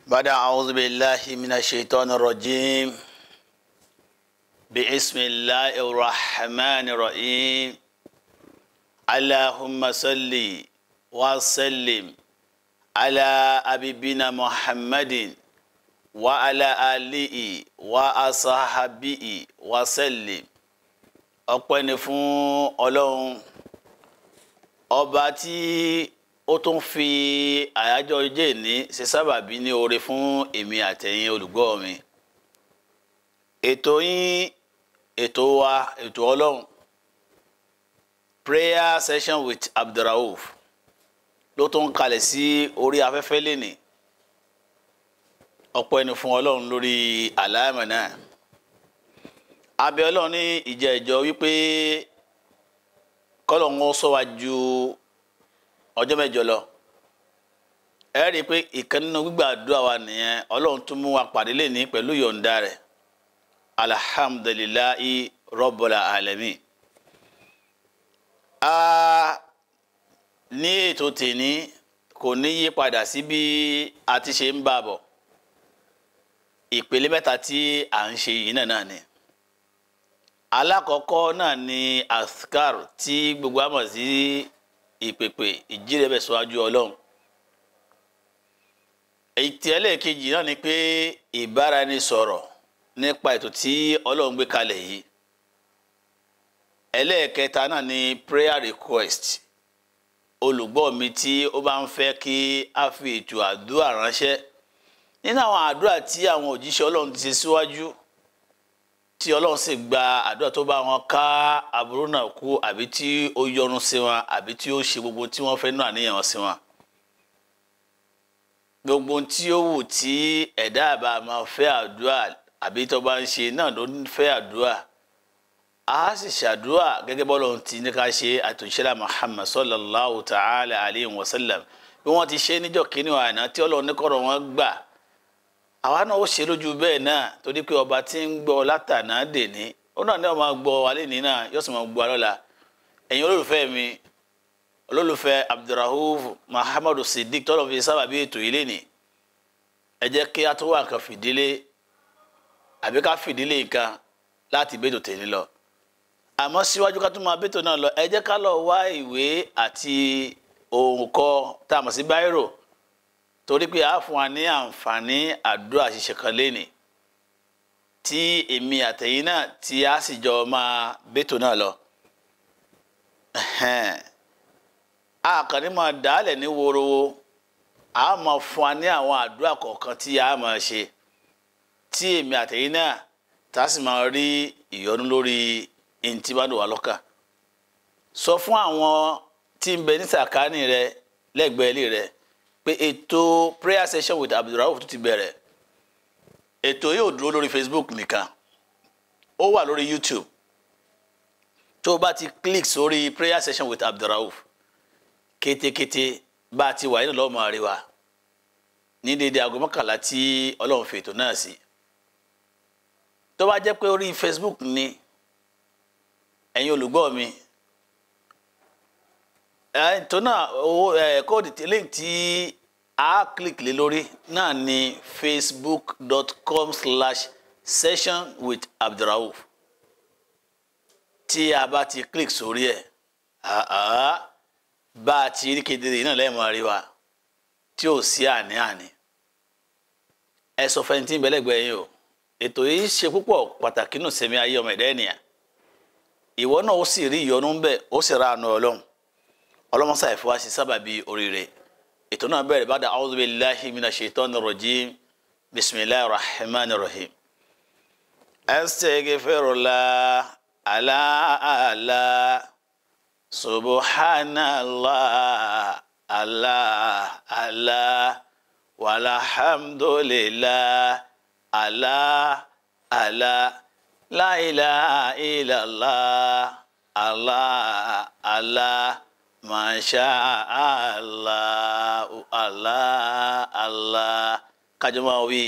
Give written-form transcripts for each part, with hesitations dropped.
بعد أعوذ بالله من الشيطان الرجيم بسم الله الرحمن الرحيم اللهم صل وسلم على حبيبنا محمد وعلى آله وأصحابه وسلم. ọpẹ́ ni fún Ọlọ́run ọba tí ó tún fi àyájọ́ ọjọ́ ìní ṣe sábàbí ní oore fún èmi àtẹ̀yin olùgbọ́ mi. Ètò yín, ètò wa, ètò Ọlọ́run, prayer session with Abdulrauf ló tún kalẹ̀ sí orí afẹ́fẹ́ lénìí. Ọpẹ́ ni fún Ọlọ́run lórí àlámà náà. Abẹ́ Ọlọ́run ní ìjẹ́jọ́ wípé kọ́lọ́run ó sọ wá ju ọjọ́ mẹ́jọ lọ. Ẹ rí i pé ìkan nínú gbígbàdúrà wa nìyẹn. Ọlọ́run tún mú wa pàdé lénìí pẹ̀lú yọ̀ǹda rẹ̀. Alhamdulillahi Rabbil alamin. Ní ètò tèní kò ní yí padà sí bí a ti ṣe ń bá bọ̀. Ìpele mẹ́ta tí à ń ṣe yìí náà ni. Alákọ̀ọ́kọ́ náà ni askar tí gbogbo a mọ̀ sí ìpèpè ìjírẹ̀bẹ̀ síwájú Ọlọ́run. Ètò ẹlẹ́ẹ̀kejì náà ni pé ìbáraẹnisọ̀rọ̀ nípa ètò tí Ọlọ́run gbé kalẹ̀ yìí. Ẹlẹ́ẹ̀kẹta náà ni prayer request. Olùgbọ́ mi tí ó bá ń fẹ́ kí a fi ètò àdúrà ránṣẹ́ nínú àwọn àdúrà tí àwọn òjíṣẹ́ Ọlọ́run ti ṣe síwájú, tí Ọlọ́run sì gba àdúrà tó bá wọn ká aburú náà kú, àbí tí ó yọ́nú sí wọn, àbí tí ó ṣe gbogbo tí wọ́n fẹ́ náà níyàn sí wọn. Gbogbo tí ó wù tí ẹ̀dá àbá máa fẹ́ àdúrà àbí tó bá ń ṣe náà ló ń fẹ́ àdúrà. A sì ṣàdúrà gẹ́gẹ́ bọ́lọ́run ti ní ká ṣe àtúnṣẹ́lá Muhammad sallallahu ta'ala alayhi wa sallam bí wọ́n ti ṣe níjọ́ kínní àná tí Ọlọ́run ní kọ́rọ̀ wọn gbà. Àwa náà ó ṣe lójú bẹ́ẹ̀ náà torí pé ọba tí ń gbọ́ látàná dèní ó náà ní ọmọ gbọ́ wa lénìí náà yóò sì máa gbọ́ wa lọ́la. Ẹ̀yin olólùfẹ́ mi, olólùfẹ́ Abdulrauf Muhammadu Siddiq tọ́lọ́ fi sábà bí ètò yìí lénìí. Ẹ jẹ́ kí a tó wà nǹkan fìdílé àbí ká fìdílé nǹkan láti bẹ́tò tèmi lọ. Àmọ́ síwájú ká tó máa bẹ́tò náà lọ, ẹ jẹ́ ká lọ wá ìwé àti òǹkọ tá a mọ̀ sí báírò, torí pé a fún wa ní àǹfààní àdúrà ṣíṣe kan lénìí tí èmi àtẹ̀yin náà tí a sì jọ máa bẹ́tò náà lọ. A kàn ní máa dálẹ̀ ní worowo, a máa fún wa ní àwọn àdúrà kọ̀ọ̀kan tí a máa ṣe tí èmi àtẹ̀yin náà tá a sì máa rí ìyọ́nú lórí ntí bá dùn wá lọ́kàn. Sọ fún àwọn tí ń bẹ ní sàkání rẹ lẹ́gbẹ̀ẹ́ ilé rẹ pé ètò prayer session with Abdulrauf tó ti bẹ̀rẹ̀. Ètò yóò dúró lórí Facebook nìkan, ó wà lórí YouTube. Tó o bá ti click sórí prayer session with Abdulrauf, kétékété bá a ti wà nínú lọ́wọ́ máa rí wa ní dédé aago mọ́kànlá tí Ọlọ́run fi ètò náà sí. Tó bá jẹ́ pé orí Facebook ni, ẹ̀yin olùgbọ́ mi, ètò náà kóòdù link tí a click lé lórí náà ni facebook.com/session-with-Abdulrauf. Tí a bá ti click sórí ẹ̀, bá a ti rí kedere náà lẹ́yìn máa rí wa tí ò sí àní-àní. Ẹ sọ fẹ́ntì bẹ́lẹ́gbẹ́ yín o, ètò yìí ṣe púpọ̀ pàtàkì nù sẹ́mi ayé ọmọ ẹ̀dá ènìyàn. Ìwọ náà ó sì rí ìyọ́nú ń bẹ̀, ó sì ra àánú Ọlọ́run. Ọlọ́run sáà fi wá sí sábàbí oríire. Ètò náà bẹ̀rẹ̀ ba'da a'udhu billahi minash shaitani rajim bismillahir rahmanir rahim. Astaghfirullah ala subhanallah Allah walhamdulillah Allah la ilaha illallah Allah masha Allah kájọmọ́ wí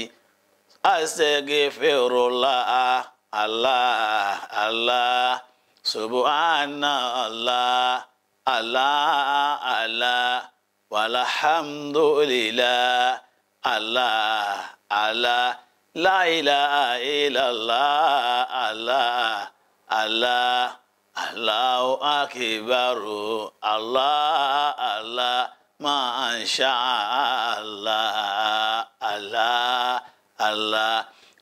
astaghfirullah Allah subhanallah Allah walhamdulillah Allah Allah la ilaha illallah Allah Allah Allahu akbar Allah Allah masha Allah Allah Allah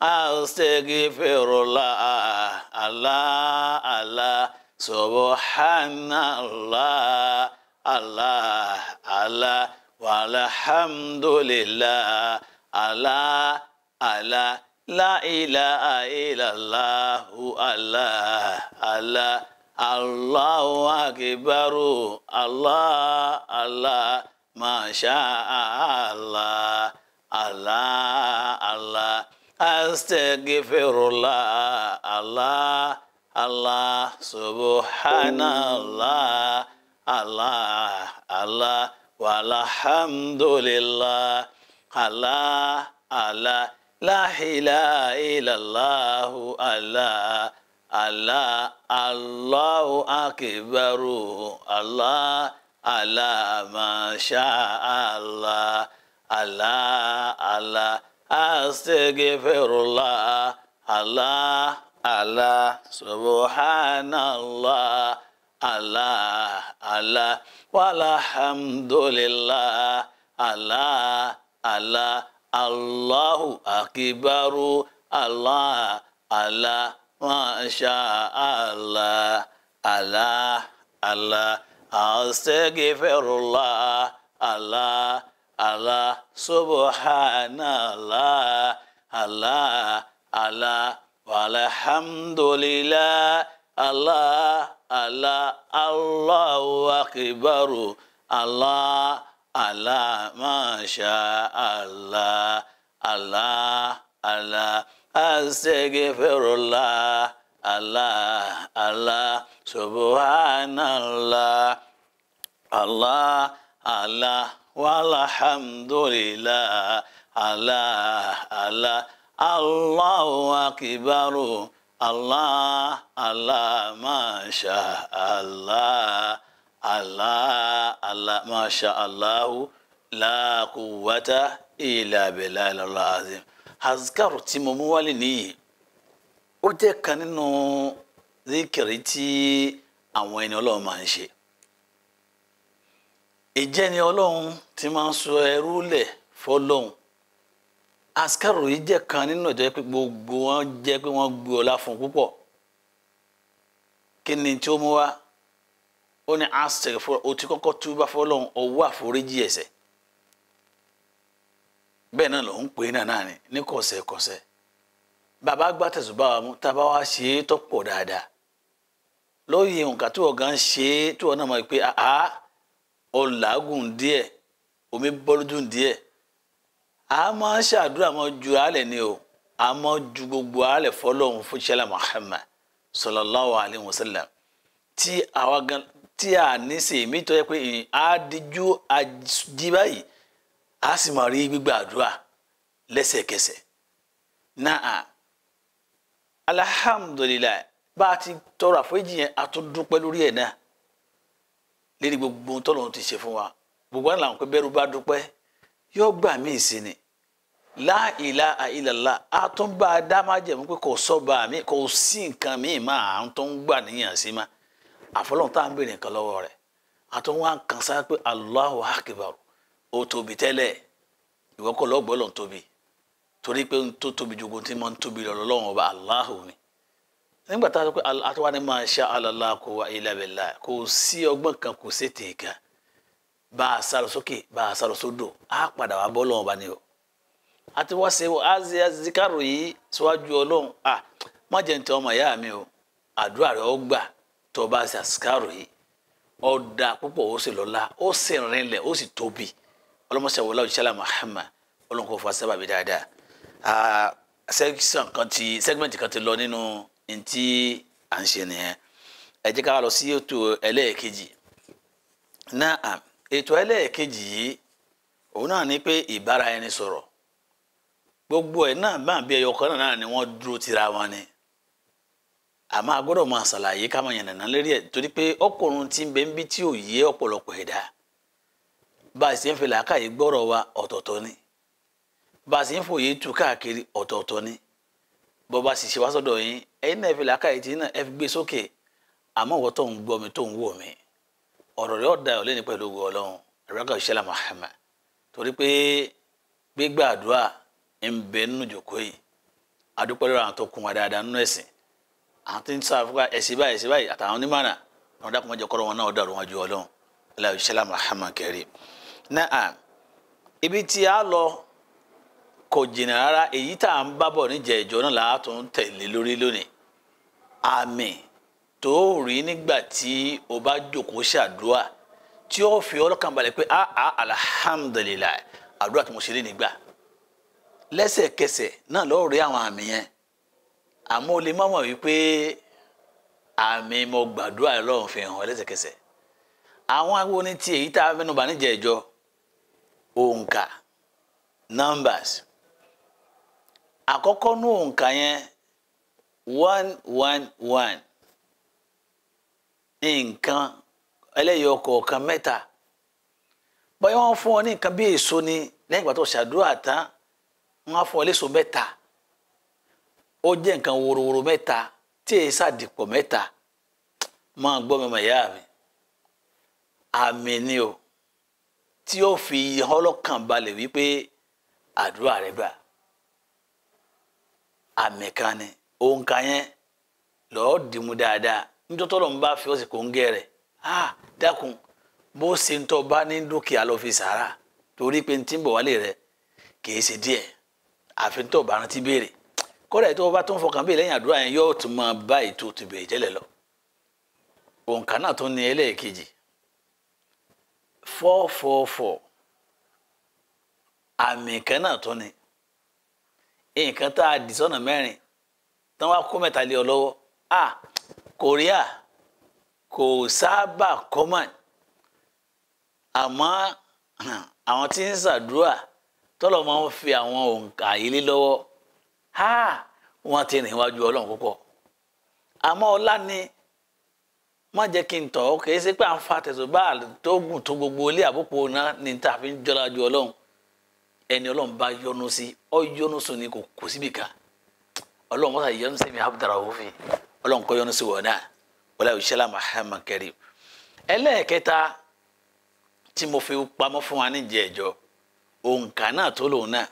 astaghfirullah Allah Allah subhanallah Allah Allah walhamdulillah Allah Allah la ilaha illallah Allah Allah Allahu akbar Allah Allah masha Allah Allah Allah astaghfirullah Allah Allah subhanallah Allah Allah walhamdulillah Allah Allah la ilaha illallah Allah Allah Allahu akbar Allah Allah masha Allah Allah Allah astaghfirullah Allah Allah subhanallah Allah Allah walhamdulillah Allah Allah Allahu akbar Allah Allah masha Allah Allah Allah astaghfirullah Allah Allah subhanallah Allah Allah walhamdulillah Allah Allah Allahu akbar Allah Allah masha Allah Allah Allah astaghfirullah Allah Allah subhanallah Allah Allah walhamdulillah Allah Allah Allahu akbar Allah Allah masha Allah Allah Allah masha Allah la quwwata illa billahi al-azim. Azkaru tí mo mú wálé nìyí ó jẹ́ kan nínú zikiri tí àwọn ẹni Ọlọ́run máa ń ṣe. Ìjẹni Ọlọ́run tí máa ń sọ ẹrú lẹ̀ fọ́lọ́run. Azkaru yìí jẹ́ kan nínú ìjọ pé gbogbo wọn jẹ́ pé wọ́n gbé ọlá fún púpọ̀. Kí ni tí ó mú wá? Ó ní astaghfir, ó ti kọ́kọ́ túbá fọ́lọ́run, ó wá àforíjì ẹ̀ṣẹ̀. Bẹ́ẹ̀ náà ló ń pè náà ní kọ̀sẹ̀kọ̀sẹ̀. Bàbá gbá tẹ̀sùbá wa mú tábà wá ṣe é tọ́pọ̀ dáadáa. Lóye nǹkan tí ọ̀gá ń ṣe é tí wọ́n náà mọ̀ pé ó làágùn díẹ̀, omi bọ́lójú díẹ̀. A máa ń ṣàdúrà mọ́ ju àálẹ̀ ni o. A máa ju gbogbo àálẹ̀ fọ́lọ́run fún ṣẹlẹ̀ Muhammad sallallahu alayhi wa sallam. Tí a ní ṣe mí tó yẹ pé a díjú ají báyìí. A sì máa rí gbígbà àdúrà lẹ́sẹ̀kẹsẹ̀. Náà alhamdulillah bá a ti tọrọ àforíjì yẹn a tún dúpẹ́ lórí ẹ̀ náà lérí gbogbo tọ́lọ́run ti ṣe fún wa. Gbogbo àwọn làwọn pé bẹ́rù bá dúpẹ́ yóò gbà mí sí ni. La ilaha illallah a tún bá a dá má jẹ̀mú pé kò sọ́ba mi kò sí nǹkan mi máa tó ń gbà níyàn sí ma. Àfọlọ́run tá à ń bèrè nǹkan lọ́wọ́ rẹ̀ a tún wá kàn sáà pé Allahu akbar. Ó tóbi tẹ́lẹ̀ ìwọ kọ́ lọ́gbọ́ lọ́n tóbi torí pé tó tóbi jogun tí mo ń tóbi lọ́wọ́ ọba Allahu ni. Nígbà tá a sọ pé àtúwá ni masha Allah la quwwata illa billah kò sí ọgbọ́n kan kò sí ètè kan bá a sálọ sókè bá a sálọ sódò á padà wá bọ́ lọ́wọ́ ọba ni o. Àti wá ṣe azikaru yìí síwájú Ọlọ́run má jẹ́ ní tẹ ọmọ ìyá mi o àdúrà rẹ̀ ó gbà tó bá ṣe azikaru yìí ó dáa púpọ̀ ó sì lọ́lá ó sì rinlẹ̀ ó sì tóbi. Ọlọ́mọṣẹ́ wọlé òjíṣẹ́ Muhammad Ọlọ́run kò fà sábàbí dáadáa. Segment kan ti lọ nínú ntí à ń ṣe nìyẹn. Ẹ jẹ́ ká lọ sí ètò ẹlẹ́ẹ̀kejì. Náà ètò ẹlẹ́ẹ̀kejì yìí òun náà ní pé ìbára ẹni sọ̀rọ̀. Gbogbo ẹ̀ náà bá bí ẹyọ kan náà ni wọ́n dúró tira wọn ni. Àmọ́ a gbọ́dọ̀ máa ṣàlàyé ká máa yànnàná lérí ẹ̀ torí pé ọkùnrin tí ń bẹ ń bí tí ò yé ọ̀pọ̀lọpọ̀ ẹ̀dá. Bá a ṣe ń fi làákàyè gbọ́rọ̀ wa ọ̀tọ̀ọ̀tọ̀ ni. bá sì ń fòye tú káàkiri ọ̀tọ̀ọ̀tọ̀ ni bó bá sì ṣe wá sọ́dọ̀ yín ẹ̀yin náà fi làákàyè tí náà ẹ fi gbé sókè àmọ́ ìwọ tó ń gbọ́ mi tó ń wò mí ọ̀rọ̀ rẹ̀ ọ̀dà ọ̀lẹ́ni pẹ̀lú ògo Ọlọ́run àrùkà ìṣẹ́lá Muhammad torí pé gbígbà àdúrà ń bẹ nínú ìjòkó yìí adúpẹ́ lọ́wọ́ àwọn tó kún wa dáadáa nínú ẹ̀sìn àwọn tí ń sá fún ẹ̀sìn báyìí àtàwọn onímọ̀nà àwọn dákun mọ́jọ kọ́rọ̀ wọn náà dàrú wọn ju Ọlọ́run aláwọ̀ ìṣẹ́lá Muhammad karim náà ibi tí a lọ kò jìnnà rárá èyí tá à ń bábọ̀ níjẹ̀ ìjọ náà láàtún tẹ̀lé lórí lónìí àmì tó rí nígbà tí o bá jókòó ṣàdúrà tí ó fi ọlọ́kàn balẹ̀ pé alhamdulilayi àdúrà tí mo ṣe lé nígbà lẹ́sẹ̀kẹsẹ̀ náà lọ́ọ́ rí àwọn àmì yẹn àmọ́ o lè má mọ̀ wípé àmì mo gbàdúrà lọ́run fi hàn lẹ́sẹ̀kẹsẹ̀ àwọn awo ní ti èyí tá a mẹ́nu bà níjẹ̀ ìjọ òǹkà numbers àkọ́kọ́ ní òǹkà yẹn 111 nǹkan ẹlẹ́yọ kọ̀ọ̀kan mẹ́ta bóyá wọ́n fún ọ ní nǹkan bí èso ni lẹ́yìn ìgbà tó ṣàdúrà tán wọ́n á fún ọ léso mẹ́ta ó jẹ́ nǹkan worowóró mẹ́ta tí èyí ṣàdìpọ̀ mẹ́ta máa gbọ́ mi màyá mi àmì ni o tí ó fi ọlọ́kàn balẹ̀ wípé àdúrà rẹ gbà àmì kan ni òǹkà yẹn lọ́ọ́ dìmú dáadáa nítorí tọ́lọ̀ ń bá fi ọ̀sẹ̀ kò ń gẹ̀ rẹ̀ dákun bó ṣe ń tọ́ bá ní dúkìá lọ fi sàárà torí pé ń tí ń bọ̀ wálé rẹ kìí ṣe díẹ̀ àfi tó bá rántí béèrè kọ́dà ètò ọba tó ń fọkàn béèrè lẹ́yìn àdúrà yẹn yóò tún máa bá ètò ti bẹ̀rẹ̀ jẹ́lẹ̀ lọ. òǹkà náà tó ní ẹlẹ́ẹ̀kejì 444 àmì kan náà tó ní nǹkan tá a dì sọ́nà mẹ́rin tán wá kó mẹ́ta lé ọ lọ́wọ́ Korea kò sábà common àmọ́ àwọn tí ń ṣàdúrà tọ́lọ̀ máa ń fi àwọn òǹkà yìí lé lọ́wọ́ wọ́n ti rìn wájú Ọlọ́run púpọ̀ àmọ́ ọlá ni má jẹ́ kí n tọ̀ ọ́ kìí ṣe pé à ń fa tẹ̀sùbá tó gùn tó gbogbo ilé àbúkù náà ní ta fi ń jọra ju Ọlọ́run ẹni Ọlọ́run bá yọ́nú sí ọ yọ́nú sùn ni kò síbi kan Ọlọ́run mọ́sá yọ́nú sí mi abudulayi òfin Ọlọ́run kọ́ yọ́nú sí wọ̀ náà wọlé ìṣẹ́lá Muhammad karim ẹlẹ́ẹ̀kẹta tí mo fi pamọ́ fún wa níjẹ̀ ẹ̀jọ́ òǹkà náà tó lòun náà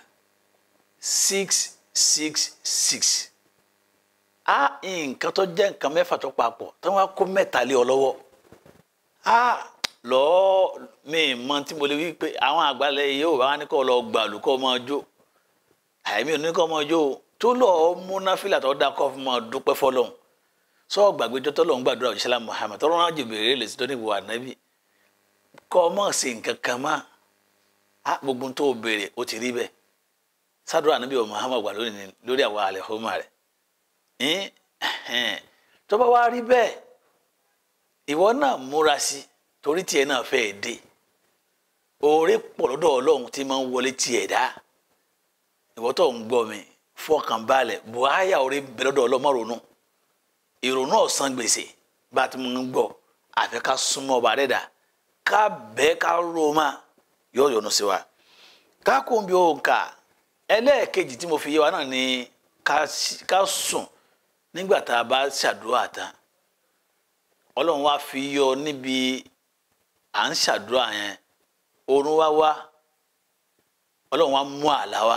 666 nǹkan tó jẹ́ nǹkan mẹ́fà tó papọ̀ tí wọ́n kó mẹ́ta lé ọ lọ́wọ́ lọ́ọ́ mi mọ tí mo lè wí pé àwọn àgbàlẹ̀ yóò bá wá ní kó lọ gbàlù kó máa jó àìmí ò ní kó máa jó tó lọ́ọ́ múná fìlà tó dá kó fún máa dúpẹ́ fọlọ́hún sọ gbàgbéjọ́ tó lọ́ọ́ gbàdúrà òṣìṣẹ́ Muhammad tó rán Jibril lè sí tó ní ìwà ànábì kọ́ mọ̀ sí nǹkan kan mọ́ gbogbo tó béèrè ó ti rí bẹ́ẹ̀ sádùrà ànábì Muhammad wà lórí àwọn àlẹ́ fún rẹ̀ tó bá wá rí bẹ́ẹ̀ ìwọ náà múra sí torí tiẹ̀ náà fẹ́ dé oore pọ̀ lọ́dọ̀ Ọlọ́run tí máa ń wọlé tiẹ̀ dá ìwọ tó ń gbọ́ mi fọkàn balẹ̀ buhaya oore bẹ lọ́dọ̀ Ọlọ́run má ronú ìrònú ọ̀sán gbèsè bá ti máa ń gbọ́ àfi ká súnmọ́ ọba rẹ̀ dà ká bẹ́ẹ̀ ká roma yóò yọ́nú sí wa ká kó bí òǹkà ẹlẹ́ẹ̀kejì tí mo fi yé wa náà ni ká sùn nígbà tá a bá ṣàdúrà tán Ọlọ́run wá fi yọ níbi à ń ṣàdúrà yẹn oorun wá Ọlọ́run wá mú àlá wá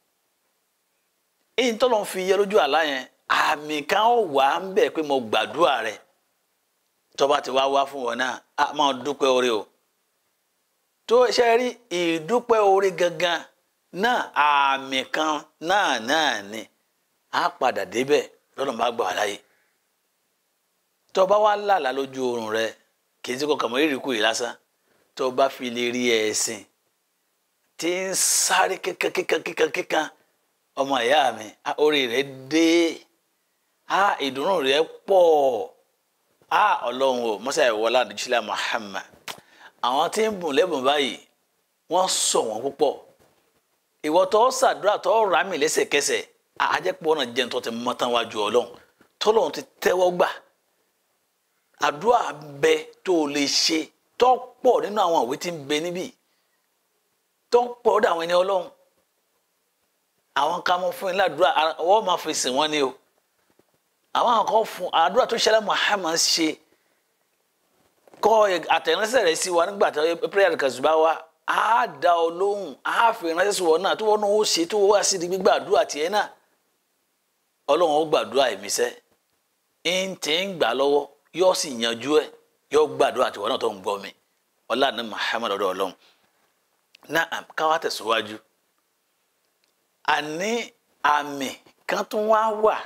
èyí tọ́lọ́run fi yẹ lójú àlá yẹn àmì kan ó wà ń bẹ̀ pé mo gbàdúrà rẹ̀ tó bá ti wá fún wọn náà a máa dúpẹ́ oore o tó ṣe rí ìdúpẹ́ oore gangan náà àmì kan náà ni a padà débẹ̀ lọ́nà bá gbà wá láyé tó bá wá lálàá lójú oorun rẹ kì í sí kọkàn mọ́ ìrìkú yìí lásán tó bá fi lè rí ẹ̀sìn tí ń sáré kíkan ọmọ ìyá mi orí rẹ dé ìdùnnú rẹ pọ̀ Ọlọ́run o mọ́sá ìwọlá àdìsílẹ̀ Muhammad àwọn tí ń bùn lẹ́bùn báyìí wọ́n sọ wọ́n púpọ̀ ìwọ tó ṣàdúrà tó rà mí lẹ́sẹ̀kẹsẹ̀ àjẹpọ̀ náà jẹ́ nítorí mọ́tàn wájú Ọlọ́run tọ́lọ́run ti tẹ́wọ́ gbà àdúrà bẹ tó lè ṣe tó pọ̀ nínú àwọn ìwé tí ń bẹ níbí tó pọ̀ lọ́dọ̀ àwọn ẹni Ọlọ́run àwọn ká mọ́ fún ìlàdúrà wọ́n máa fi sìn wọ́n ni o àwọn kan fún àdúrà tó ṣẹlẹ̀ Muhammad ṣe kọ́ àtẹ̀ránṣẹ́ rẹ̀ sí wa nígbà tó prayer kàṣùbá wa á dá ọ lóhùn á fi ránṣẹ́ sí wọn náà tó wọ́n náà ó ṣe tó wá sí gbígbà àdúrà tiẹ̀ náà ọlọ́run ó gbàdúrà ìmísẹ́ ń tẹ́ ń gbà lọ́wọ́ yóò sì yanjú ẹ̀ yóò gbàdúrà tiwọn náà tó ń gbọ́ mi ọlá ní Muhammad ọ̀dọ̀ ọlọ́run náà káwá tẹ̀síwájú àní àmì kan tún wá wà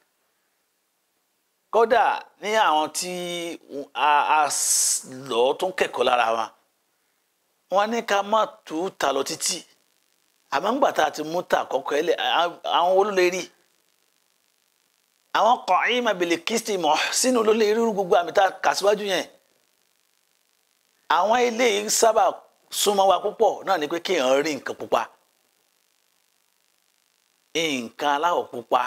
kódà ní àwọn tí a lọ tún kẹ́kọ̀ọ́ lára wa wọ́n ní ká má tú ta lọ títí àmọ́ ńgbà tá a ti mú ta àkọ́kọ́ ẹlẹ́ àwọn olólérí àwọn Qaima bil Qisti Muhsin olólérí gbogbo àmì tá a kà síwájú yẹn àwọn eléyìí sábà súnmọ́ wa púpọ̀ náà ni pé kéèyàn rí nǹkan pupa nǹkan aláwọ̀ pupa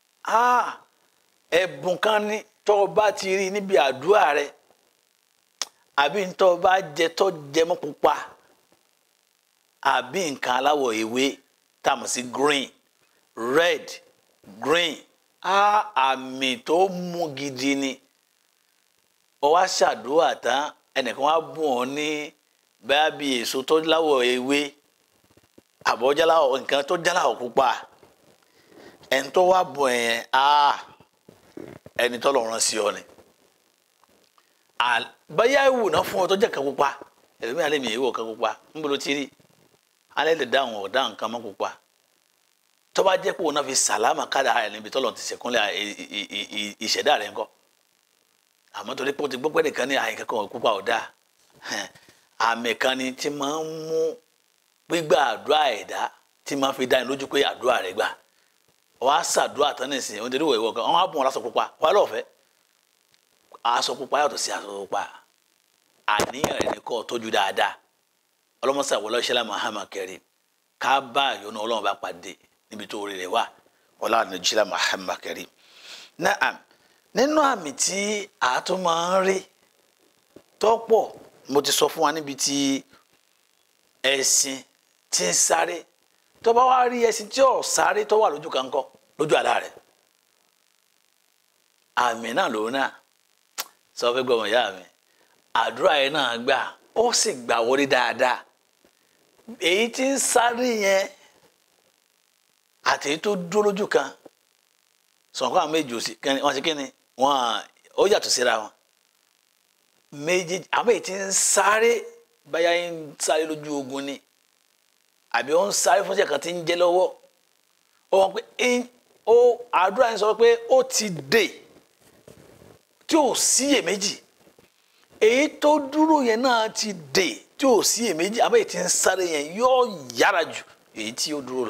ẹ̀bùn kan ní tó o bá ti rí níbi àdúrà rẹ àbí tó o bá jẹ tó jẹmọ́ pupa àbí nǹkan aláwọ̀ ewé tá a mọ̀ sí green red green àmì tó mú gidi ni ó wá ṣàdúrà tán ẹnìkan wá bùn ọ́ ní bẹ́ẹ̀ bí èso tó láwọ̀ ewé àbọ̀jáláwọ̀ nǹkan tó jáláwọ̀ pupa ẹni tó wá bùn ẹ̀yẹn ẹni tó lọ́rùn sí ọ ni báyà ìwù náà fún ọ tó jẹ́ kan pupa ẹ̀lẹ́mí alẹ́ mi ìwọ̀ kan pupa ń bolo ti rí alẹ́ lè dáhùn ọ̀dá nǹkan mọ́ pupa tó bá jẹ́ pé òun náà fi sàlámà káàdà rẹ̀ níbi tọ́lọ̀ ti ṣẹ̀kúnlẹ̀ ìṣẹ̀dá rẹ̀ ńkọ́ àmọ́ torí pé ó ti gbọ́pẹ́ nìkan ní àyíká kan pupa ọ̀dá àmì kan ni tí máa ń mú gbígbà àdúrà ẹ̀dá tí máa fi dá ní lójú pé àdúrà rẹ̀ gbà wọ́n á ṣàdúrà tán nísìnyí wọ́n ti rí ìwọ̀ kan wọ́n á bùn wọn aṣọ pupa wọ́n á lọ́ọ̀fẹ́ aṣọ pupa yàtọ̀ sí aṣọ pupa àníyàn rẹ̀ ní kọ́ tọ́jú dáadáa ọlọ́mọṣà wọlé ṣẹlẹ̀ Muhammad Karim ká bá àyọ̀nà ọlọ́run bá pàdé níbi tó rí rẹ̀ wá ọlá ní ṣẹlẹ̀ Muhammad Karim náà nínú àmì tí a tún máa ń rí tọ́pọ̀ mo ti sọ fún wa níbi tí ẹṣin ti ń sáré tó bá wá rí ẹṣin tí ò sáré tó wà lójú kan kọ́ lójú àlá rẹ̀ àmì náà lòun náà sọ fẹ́ gbọ́mọ ìyá mi àdúrà yẹn náà gbà ó sì gbà wọlé dáadáa èyí tí ń sáré yẹn àti èyí tó dúró lójú kan sọ̀nkọ́ àwọn méjì wọ́n ṣe kí ni wọ́n ó yàtọ̀ síra wọn méjì àwọn èyí tí ń sáré báyà ń sáré lójú ogun ni àbí ó ń sáré fún ṣẹ̀kan tí ń jẹ́ lọ́wọ́ ó wọ́n pé àdúrà yẹn sọ pé ó ti dé tí ò síyèméjì èyí tó dúró yẹn náà ti dé tí ò síyèméjì àbí èyí tí ń sáré yẹn yóò yára jù èyí tí ó dúró lọ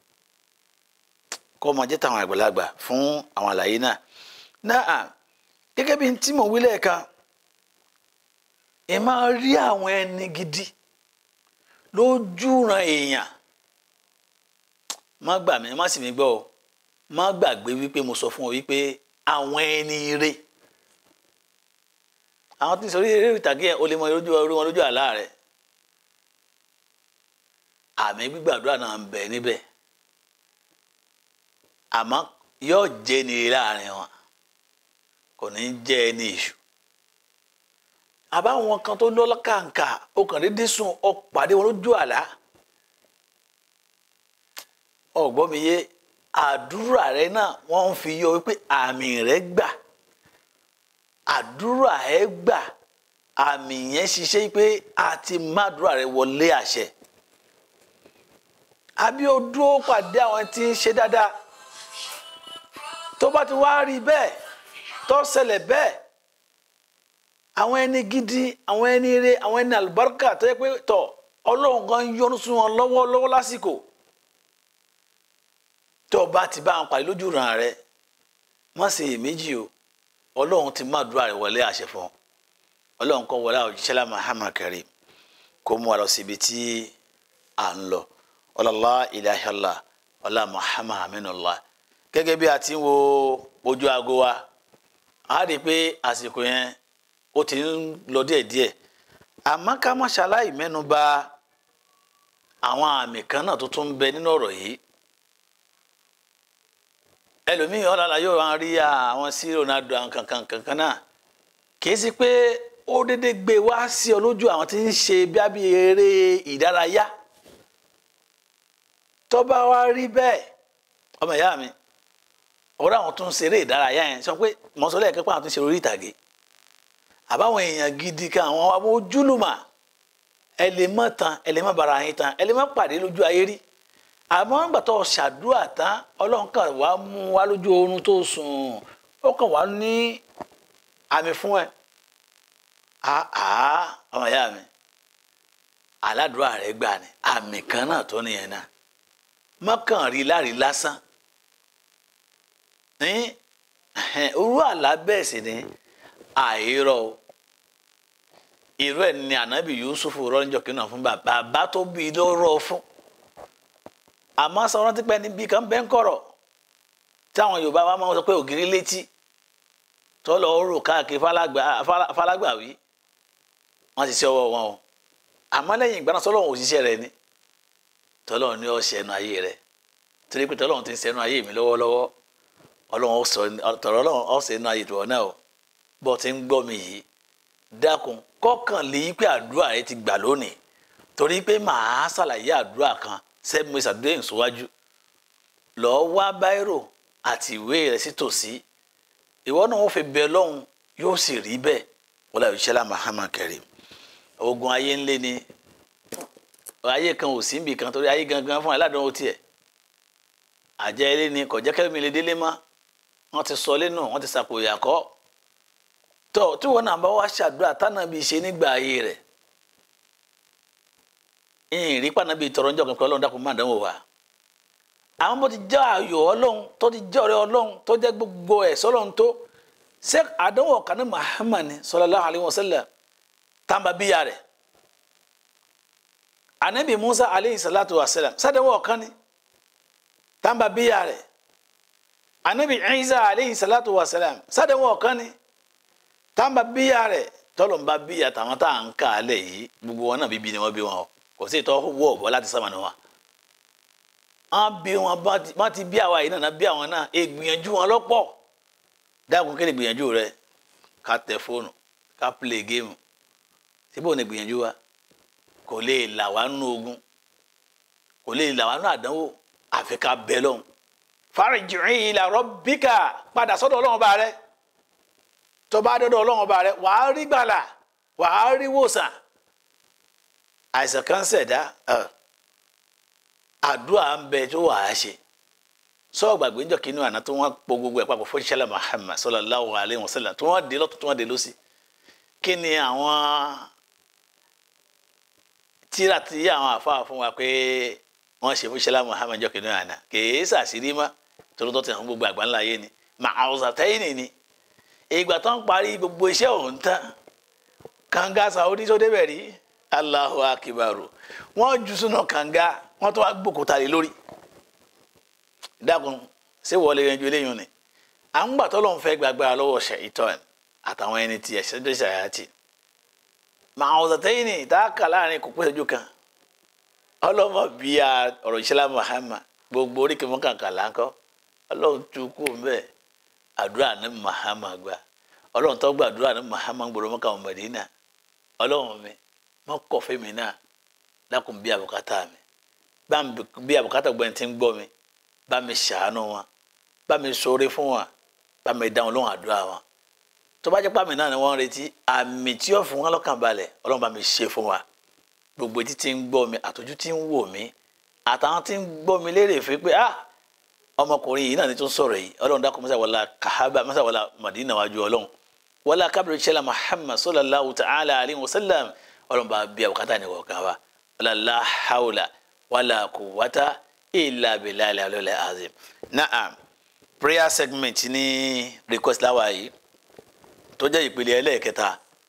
kó máa jẹ́ táwọn àgbàlagbà fún àwọn àlàyé náà gẹ́gẹ́ bí tí mo wí lẹ́ẹ̀kan ẹ máa rí àwọn ẹni gidi lójú ran èèyàn má gbà mí má sì mí gbọ́ ọ má gbàgbé wípé mo sọ fún ọ wípé àwọn ẹni ire àwọn tí ń sọrí eré ìtàgé yẹn o lè mọ orí wọn lójú àlá rẹ àmì gbígbàdúrà náà ń bẹ níbẹ̀ àmọ́ yóò jẹ́ ní láàrin wọn kò ní jẹ́ ní ìṣù àbáwọn kan tó lọ́lá kàǹkà ó kàn déédéé sùn ó pàdé wọn lójú àlá ọ̀gbọ́n mi yé àdúrà rẹ náà wọ́n ń fi yọ wípé àmì rẹ gbà àdúrà ẹ gbà àmì yẹn ṣiṣẹ́ pé a ti mádùúrà rẹ wọlé àṣẹ àbí ó dúró pàdé àwọn tí ń ṣe dáadáa tó bá ti wá rí bẹ́ẹ̀ tó ṣẹlẹ̀ bẹ́ẹ̀ àwọn ẹni gidi àwọn ẹni ire àwọn ẹni àlùbáríkà tó yẹ pé tọ ọlọ́run kan yọ́nú sí wọn lọ́wọ́ lásìkò tó bá ti bá wọn pàdé lójú ràn rẹ má ṣe iyèméjì o ọlọ́run ti má dúrà rẹ wọlé àṣẹ fún ọlọ́run kan wọlé òjíṣẹ́ lá Muhammad Karim kó mú wa lọ síbi tí à ń lọ ọlọ́lá ilaha illallah ọlá Muhammad aminullah gẹ́gẹ́ bí a ti ń wo ojú aago wa a rí i pé àsìkò yẹn ó ti ń lọ díẹ̀díẹ̀ àmọ́ ká má ṣaláì mẹ́nu bà àwọn àmì kan náà tó tún ń bẹ nínú ọ̀rọ̀ yìí ẹlòmíì ọ̀làlà yóò wá rí àwọn sí Ronaldo àwọn kankan náà kì í sí pé ó dédé gbé wá sí ọ lójú àwọn tí ń ṣe bí eré ìdárayá tó bá wá rí bẹ́ẹ̀ ọmọ ìyá mi ọ̀rọ̀ àwọn tó ń ṣeré ìdárayá yẹn sọ pé mọ̀sọ́lẹ̀ kẹ́kọ̀ọ́ àwọn tó ń ṣe orí ìtàgé àbáwọn èèyàn gidi kan àwọn ojúlùmọ̀ ẹ lè mọ̀ tán ẹ lè mọ̀ bára yín tán ẹ lè mọ̀ pàdé lójú ayé rí àmọ́ nígbà tó ṣàdúrà tán ọlọ́run kan wá mú wá lójú oorun tó sùn ó kàn wá ní àmì fún ẹ ọmọ ìyá mi aládùúrà rẹ gbà ní àmì kan náà tó nìyẹn náà mọ́kàn rí lárí lásán orú àlá bẹ́ẹ̀ sì ni àìrọ̀ irú ẹ̀ ni ànábì Yusuf rọ́njọ́ kí náà fún bàbá tó bí ló rọ̀ fún àmọ́ sọ rántí pé níbi kan bẹ́ẹ̀ ń kọ̀rọ̀ táwọn Yorùbá wa máa ń sọ pé ògiri létí tó lọ rò káàkiri falágbàwí wọ́n ti ṣe ọwọ́ wọn o àmọ́ lẹ́yìn ìgbà náà sọ́lọ́run òṣìṣẹ́ rẹ̀ ni tọ́lọ́run ní ọ̀sẹ̀ ẹnu ayé rẹ̀ torí pé tọ́lọ́run ti ń ṣẹ́nu ayé mi lọ́wọ́lọ́wọ́ ọlọ́run ọ̀sẹ̀ ẹnu ayé tòun náà o bọ́ ti ń gbọ́ mi yìí dákun kọ́kàn lè yí pé àdúrà rẹ ti gbà lónìí torí pé màá ṣàlàyé àdúrà kan sẹ́mi ṣàdúrà ìṣòwájú lọ́ọ́ wá báírò àti ìwé rẹ̀ sí tòsí ìwọ náà wọ́n fi bẹ lọ́hùn yóò sì rí bẹ́ẹ̀ wọ́n láyò ṣẹlá Muhammad Karim ogun ayé ńlẹ́ ni ayé kan ò sí níbì kan torí ayé gangan fún aládùn ó tiẹ̀ àjẹ́ ilé ni kò jẹ́ kẹ́mi lè délé mọ́ wọ́n ti sọ lẹ́nu wọ́n ti sàpò ìyàkọ́ tọ́ tí wọ́n náà bá wá ṣàdúrà tánàbí ṣe nígbà ayé rẹ̀ ìrìn pànàbí tọrọ ń jọ kan pé ọlọ́run dákun máa dánwò wá àwọn bó ti jẹ́ ayọ̀ ọlọ́run tó ti jẹ́ ọ̀rẹ́ ọlọ́run tó jẹ́ gbogbo ẹ̀ sọ́lọ́run tó ṣé àdánwò kan ní Muhammad sallallahu alaihi wasallam tàǹbà bíyà rẹ̀ anabi Musa alaihi salatu wasallam sádánwò kan ní tàǹbà bíyà rẹ̀ anabi Isa alaihi salatu wasallam sádánwò kan ní tàǹbà bíyà rẹ̀ tọ́lọ̀ ń bá bíyà tàwọn tá à ń kà á lẹ̀ yìí gbogbo wọn náà bíbí ni wọ́n bí wọn o kò sí ìtọ́ wọ́ ọ̀bọ láti sàmànà wa wọ́n bí wọn bá ti bí àwa yìí náà bí àwọn náà ìgbìyànjú wọn lọ́pọ̀ dákun kí ni ìgbìyànjú rẹ ká tẹ fóònù ká play game síbò ní ìgbìyànjú wa kò lè là wá nínú ogun kò lè là wá nínú àdánwò àfi ká bẹ lọ́hùn farji ila rabbika padà sọ́dọ̀ ọlọ́run bá rẹ tó bá dọ́dọ̀ ọlọ́run bá rẹ wàá rí gbàlà wàá rí wòsàn àìsàn kan ṣẹ̀dá àdúrà ń bẹ tó wàá ṣe sọ gbàgbé ń jọ kínú àná tó wọ́n po gbogbo ẹ̀ papọ̀ fún ìṣẹ̀lẹ̀ Muhammad sallallahu alayhi wa sallam tó wọ́n dé lọ́tọ̀ tó wọ́n dé lọ́sí kí ni àwọn tíra tí àwọn àfáà fún wa pé wọ́n ṣe fún ìṣẹ̀lẹ̀ Muhammad jọ kínú àná kìí ṣàṣírí mọ́ tó lọ́tọ̀ tí àwọn gbogbo àgbà ńlá yé ni ma'awzataini ni ìgbà tó ń parí gbogbo iṣẹ́ òun tán kànga Saudi tó débẹ̀ rí Allahu akibaru wọ́n jù sínú kànga wọ́n tó wá gbòkúta lé lórí dákun ṣé wọlé yanjú eléyìí ni à ń gbà tọ́lọ́run fẹ́ gbàgbára lọ́wọ́ ṣèitán àtàwọn ẹni tí ẹ̀ṣẹ́ tó ṣàyàtì ma'awzataini tá a kà láàrin kò pẹ́ ojú kan ọlọ́mọ bíi ọ̀rọ̀ ìṣẹ́lá Muhammad gbogbo oríkì mọ́ kàǹkà láńkọ́ ọlọ́run tú kú mbẹ́ àdúrà ní Muhammad gbà ọlọ́run tó gba àdúrà ní Muhammad gbọ́dọ̀ mọ́kà Mádínà ọlọ́run mi mọ́ kọ̀ fún mi náà dákun bí àbùkátà mi bá mi bí àbùkátà gbọ́n ti ń gbọ́ mi bá mi ṣàánú wọn bá mi ṣoore fún wọn bá mi dáhùn lóhùn àdúrà wọn tó bá jẹ́ pàmì náà ni wọ́n ń retí àmì tí yóò fún wọn lọ́kàn balẹ̀ ọlọ́run bá mi ṣe fún wa gbogbo etí tí ń gbọ́ mi àtọ́jú tí ń wò mí àtàwọn tí ń gbọ́ mi lérè fún pé ọmọkùnrin yìí náà ni tó ń sọ̀rọ̀ yìí ọlọ́run dákun mọ́sá wàlá Kahaba mọ́sá wàlá Madina wájú ọlọ́run wàlá kábírì ṣẹlẹ̀ Muhammad sallallahu ta'ala alayhi wa sallam ọlọ́run bá bí àbùkátà ní kọ̀ọ̀kan wa wàlá la hawla wàlá quwwata illa billahi al-aliyyil azim. Naam prayer segment ní request láwa yìí tó jẹ́ ìpele ẹlẹ́ẹ̀kẹta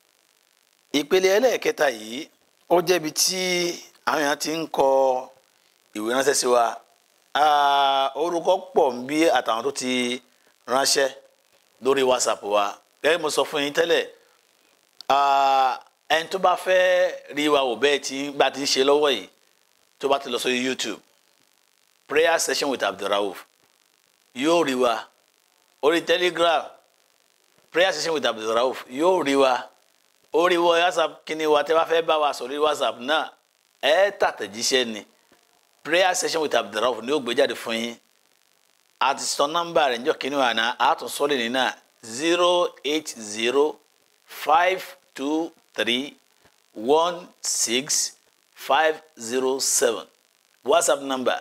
yìí ó jẹ́bi tí àwọn èèyàn ti ń kọ ìwé ránṣẹ́ sí wa orúkọ pọ̀ ń bí àtàwọn tó ti ránṣẹ́ lórí WhatsApp wa gẹ́gẹ́ mo sọ fún yín tẹ́lẹ̀ ẹni tó bá fẹ́ rí wa wò bẹ́ẹ̀ tí bá ti ń ṣe lọ́wọ́ yìí tó bá ti lọ sórí YouTube prayer session with Abdulrauf yóò rí wa orí Telegram prayer session with Abdulrauf yóò rí wa orí WhatsApp kíni wa tẹ́ bá fẹ́ bá wa sọ lórí WhatsApp náà ẹ tàtẹ̀jíṣẹ́ ni prayer session with Abdulrauf ni ó gbé jáde fún yín àti sọ nọ́mbà rẹ̀ níjọ́ kíni wa náà àtún sọ́lẹ̀ ní náà 080-523-16507 WhatsApp number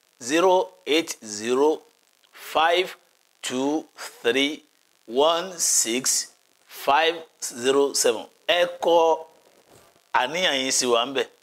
080-523-16507 ẹ kọ àníyàn yín sí wa ń bẹ̀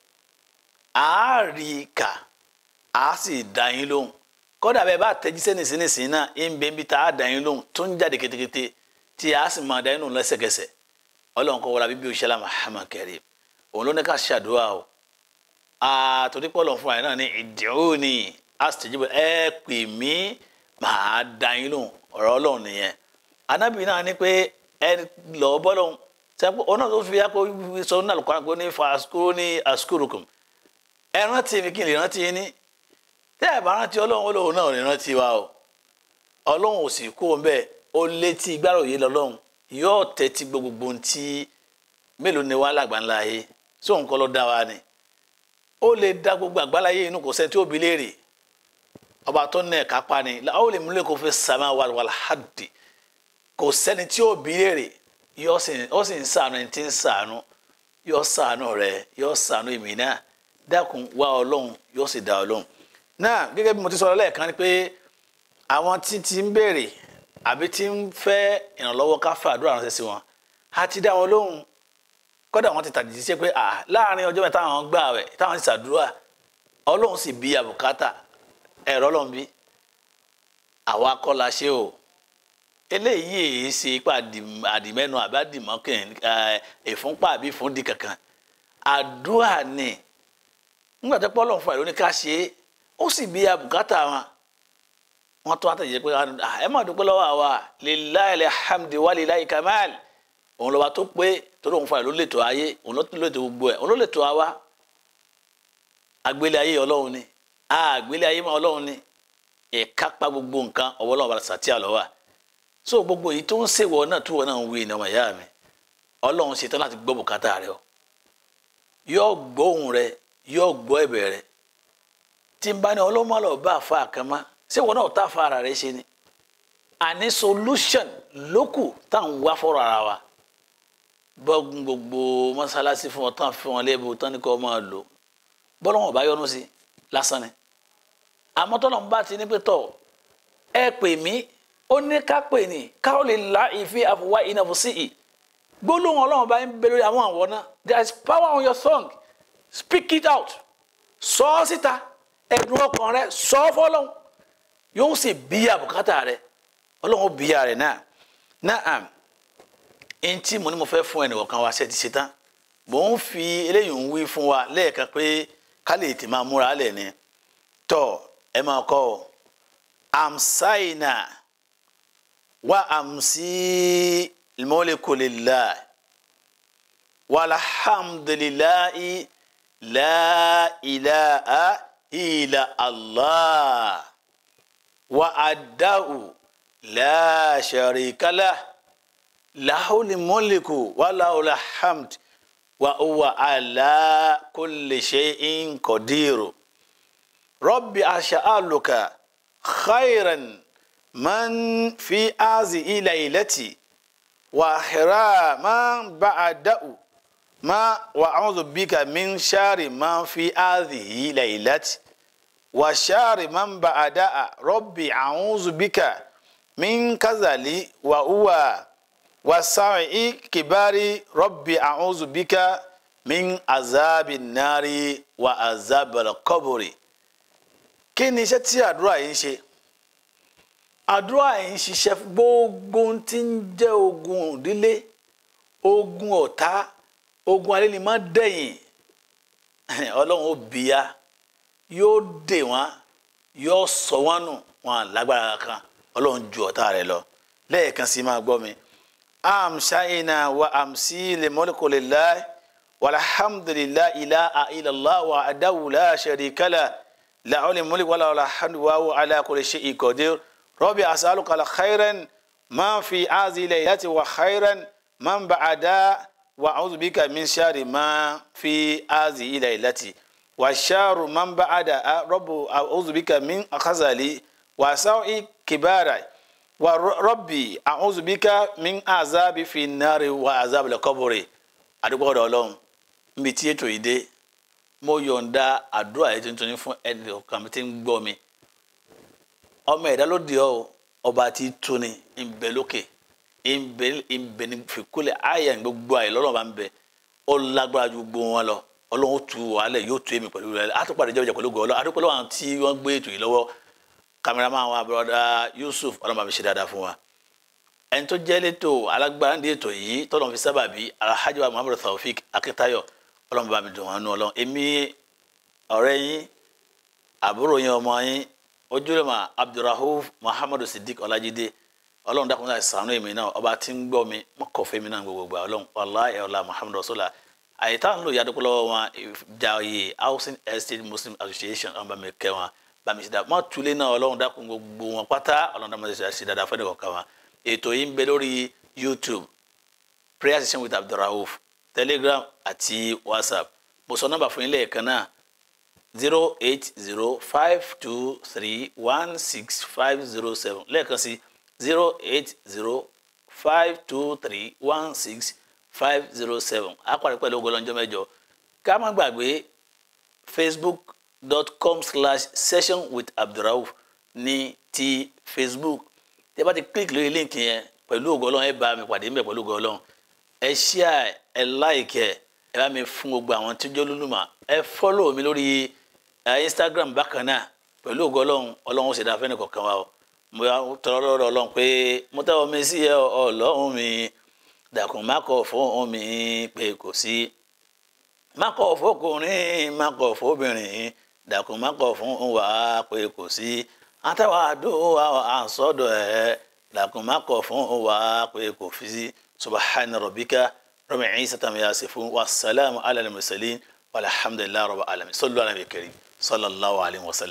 a rí kà a sì dá yín lóhùn kódà bẹ́ẹ̀ bá tẹ̀jíṣẹ́ nísinsìnyí náà ń bẹ níbi tá a dá yín lóhùn tó ń jáde kétékété tí a sì máa dá yín lóhùn lẹ́sẹ̀kẹsẹ̀ ọlọ́run kọ́ wọlé bíbí òṣèlú Muhammad Karim òun ló ní ká ṣàdúrà o torí pé ọlọ́run fúnra yín náà ní ìdíhùnì astajib ẹ pè mí màá dá yín lóhùn ọ̀rọ̀ ọlọ́run nìyẹn anábì náà ní pé ẹ lọ bọ́lọ́hùn sẹ́pọ̀ ọ̀nà tó fi yàgò sọ ní Al-Qur'an pé ní fa'azkuruni azkurukum ẹ rántí mi kí n lè rántí yín ní tẹ́ ẹ bá rántí ọlọ́run olóhùn náà lè rántí wa o ọlọ́run ò sì kú òun bẹ́ẹ̀ ó létí gbáròyé lọ́lọ́run yóò tẹ́tí gbogbo ohun tí mélòó ni wá lágbàńlá yé sóhun kọ́ ló dá wa ni ó lè dá gbogbo àgbáláyé inú kò sẹ́ni tí ó bi léèrè ọba tó ní ẹ̀ka pa ni ó lè múlẹ̀ kó fi sàmà wal haddi kò sẹ́ni tí ó bi léèrè ó sì ń ṣàánú ẹni tí ń ṣàánú yóò ṣàánú rẹ yóò ṣàánú èmi náà dákun wá ọlọ́run yóò sì dá ọlọ́run náà gẹ́gẹ́ bí mo ti sọ lẹ́ẹ̀kan ni pé àwọn tí ti ń béèrè àbí tí ń fẹ́ ìrànlọ́wọ́ ká fàdúrà ránṣẹ́ sí wọn a ti dá wọn lóhùn kódà wọn ti tàjíṣẹ́ pé láàrin ọjọ́ mẹ́ta àwọn gbà rẹ̀ táwọn ti ṣàdúrà ọlọ́run sì bí àbùkátà ẹ̀rọ ọlọ́run bí àwa kọ́ la ṣe o eléyìí èyí ṣe ipa àdìmẹ́nu àbí àdìmọ́kàn ìfúnpá àbí ìfúndì kankan àdúrà ni nígbà tó pọ́ ọlọ́run fún àìlóní ká ṣe é ó sì bí àbùkátà wọn tó àtẹ̀jẹ́ pé ẹ má dúpẹ́ lọ́wọ́ àwa lillahil hamdi wa lillahil kamal òun lọ́ba tó pé torí òun fún àìló lètò ayé òun ló lètò gbogbo ẹ̀ òun ló lètò àwa àgbélé ayé ọlọ́run ni àgbélé ayé máa ọlọ́run ni ìkápá gbogbo nǹkan ọwọ́ ọlọ́run bàtà sàtì àlọ́wà so gbogbo èyí tó ń ṣèwọ náà tó wọ náà ń wí ní ọmọ ìyá mi ọlọ́run ṣetán láti gbọ́ bùkátà rẹ o yóò gbọ́ ohùn rẹ yóò gbọ́ ẹ̀bẹ̀ rẹ tí n bá ní ọlọ́mọ lọ bá àfa àkàmá ṣé wọn náà tá àfa ara rẹ ṣe ni àní solution lókù táwọn wá fọ́rọ̀ ara wa bọ́gun gbogbo mọ́sálásí fún wọn tán fún wọn léèbù tán ní kọ́ máa lò bọ́lọ́wọ́n bá yọnu sí lásán ni àmọ́ tọ́lọ́mù bá ti ní pé tọ̀ ẹ pè mí ó ní ká pè ní káwọn lè la ìfi àfọwá ìnáwó sí i gbólóhùn ọlọ́run bá ń bẹ lórí àwọn àwọn náà there is power on your tongue speak it out sọ ọ́ síta ẹ̀dùn ọkàn rẹ sọ ọ́ fọlọ́hún yóò sì bíyà bùkátà rẹ ọlọ́run ó bíyà rẹ náà ẹni tí mo ní mo fẹ́ fún ẹnì kọ̀ọ̀kan wa ṣe ti ṣe tán mò ń fi eléyìí ń wí fún wa lẹ́ẹ̀kan pé ká lè tì máa múra lẹ̀ ni tọ́ ẹ máa kọ́ ọ amsaina wa amsi الملك لله والحمد لله لا إله إلا الله وحده لا شريك له له الملك وله الحمد وهو على كل شيء قدير رب أسألك خيرا من في هذه ليلتي وخيرا من بعده ما وأعوذ بك من شر ما في هذه ليلتي وشر من بعدها ربي أعوذ بك من كذل وهو وسعي كبار ربي أعوذ بك من عذاب النار وعذاب القبر kí ni iṣẹ́ tí àdúrà yìí ń ṣe àdúrà yìí ń ṣiṣẹ́ gbogbo tí ń jẹ́ ogun ìdílé ogun ọ̀tá ogun alẹ́ ni má dẹ̀yìn ọlọ́run ó bìyà yóò dè wọ́n yóò sọ wọ́n nù wọn lágbára kan ọlọ́run ju ọ̀tá rẹ̀ lọ lẹ́ẹ̀kan sí máa gbọ́ mi amṣáyínà wa amṣí lè mọ́lẹ́kọ̀ lè láì walhamdulillahi ilaha illallah wa adahu la sharika lahu lahul mulku wa lahul hamdu wa huwa ala kulli shay'in qadir rabbi as'aluka khairan ما في هذه الليلة وخيرا من بعدها وأعوذ بك من شر ما في هذه الليلة وشر من بعدها رب أعوذ بك من خزل وسوء كبار وربي أعوذ بك من عذاب في النار وعذاب القبر. adúgbò ọ̀dọ̀ Ọlọ́run níbi tí ètò yìí dé mo yọ̀ǹda àdúrà yìí tuntun fún ẹnì kan tí ń gbọ́ mi ọmọ ẹ̀dá ló di ọ́ ọba tí tóni ń bẹ lókè ń bẹ ní fìkúlẹ̀ àyà gbogbo àyè lọ́rọ̀ bá ń bẹ ó lágbára ju gbogbo wọn lọ Ọlọ́run ó tu wàhálẹ̀ yóò tu èmi pẹ̀lú rẹ̀ àtúpàdé jẹ́ pẹ̀lú gọ́ọ́lọ́ àdúpẹ́ lọ́wọ́ àwọn tí wọ́n gbé ètò yìí lọ́wọ́ kámẹ́rámà wa broda Yusuf Ọlọ́run bá mi ṣe dáadáa fún wa ẹni tó jẹ́ létò alágbára ní ètò yìí tọ́lọ́run fi sábàbí Alhaji wa Muhammadu Taofik Akitayo Ọlọ́run bá mi dùn wọn nú Ọlọ́run èmi ọ̀rẹ́ yín àbúrò yín ọmọ yín ojúlẹ̀mọ̀ Abdulrahuf Muhammadu Siddiq Ọlájídé Ọlọ́run dákun láti ṣàánú èmi náà ọba tí ń gbọ́ mi mọ́kànfẹ́ mi náà gbogbo gbà Ọlọ́run wallahi ọlá Muhammadu Rasulullah àyíká ń lò yàdúpọ̀ lọ́wọ́ wọn Jaiye Housing Estate Muslim Association ọba mi kẹ́ wọn bá mi ṣe dáa mọ́ tulẹ̀ náà Ọlọ́run dákun gbogbo wọn pátá Ọlọ́run dákun ṣe dáadáa fẹ́ẹ́ kọ̀ọ̀kan wọn ètò yìí ń bẹ lórí YouTube prayer session with Abdulrahuf Telegram àti WhatsApp mo sọ nọ́mbà fún yín lẹ́ẹ̀kan náà 08052316507 lẹ́ẹ̀kan sí 08052316507 àpàdé pẹ̀lú ogun ọlọ́njọ́ mẹ́jọ ká má gbàgbé facebook.com/sessionwithabdulrahuf ní ti Facebook tẹ́ bá ti click lórí link yẹn pẹ̀lú ogun ọlọ́run ẹ bá mi pàdé ńbẹ̀ pẹ̀lú ogun ọlọ́run ẹ share ẹ like ẹ bá mi fún gbogbo àwọn tí ó jẹ́ olólùmọ̀ ẹ follow mi lórí Instagram bákan náà pẹ̀lú ògo Ọlọ́run Ọlọ́run ṣe dáa fẹ́ni kọ̀ọ̀kan wa o mo yà tọrọ lọ́dọ̀ Ọlọ́run pé mo tẹ́wọ́ mi sí ẹ Ọlọ́run mi dàkún má kọ̀ fún mi pé kò sí má kọ̀ fọkùnrin má kọ̀ fọbìnrin dàkún má kọ̀ fún wa pé kò sí àtàwọn àdúrà àsọdọ̀ ẹ̀ dàkún má kọ̀ fún wa pé kò sí subhana rabbika rabbil izzati amma yasifun wassalamu ala al-mursalin walhamdulillahi rabbil alamin sallu ala nabiyyil karim sallallahu alaihi wasallam.